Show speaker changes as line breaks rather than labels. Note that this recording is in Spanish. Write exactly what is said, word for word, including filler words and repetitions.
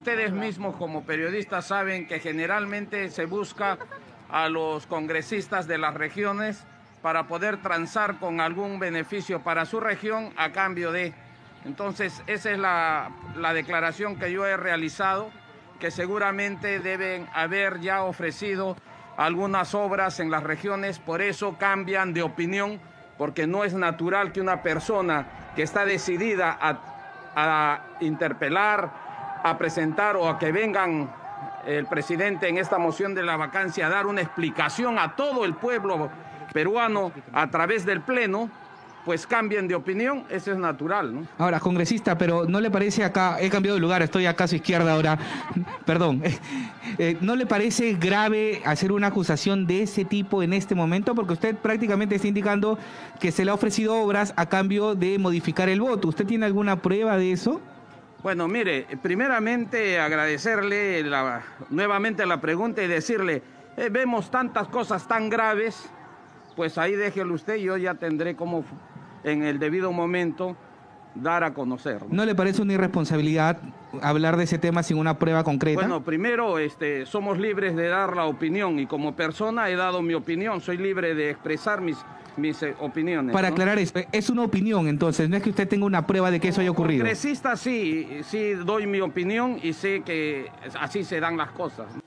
Ustedes mismos como periodistas saben que generalmente se busca a los congresistas de las regiones para poder transar con algún beneficio para su región a cambio de... Entonces, esa es la, la declaración que yo he realizado, que seguramente deben haber ya ofrecido algunas obras en las regiones, por eso cambian de opinión, porque no es natural que una persona que está decidida a, a interpelar, a presentar o a que vengan el presidente en esta moción de la vacancia a dar una explicación a todo el pueblo peruano a través del Pleno, pues cambien de opinión, eso es natural, ¿no?
Ahora, congresista, pero ¿no le parece acá, he cambiado de lugar, estoy acá a su izquierda ahora, perdón, eh, ¿no le parece grave hacer una acusación de ese tipo en este momento? Porque usted prácticamente está indicando que se le ha ofrecido obras a cambio de modificar el voto. ¿Usted tiene alguna prueba de eso?
Bueno, mire, primeramente agradecerle la, nuevamente la pregunta y decirle, eh, vemos tantas cosas tan graves, pues ahí déjelo usted, yo ya tendré como en el debido momento dar a conocer, ¿no?
¿No le parece una irresponsabilidad hablar de ese tema sin una prueba concreta?
Bueno, primero, este, somos libres de dar la opinión y como persona he dado mi opinión, soy libre de expresar mis, mis eh, opiniones.
Para
¿no?
aclarar esto, es una opinión entonces, no es que usted tenga una prueba de que eso haya ocurrido.
Como congresista sí, sí doy mi opinión y sé que así se dan las cosas.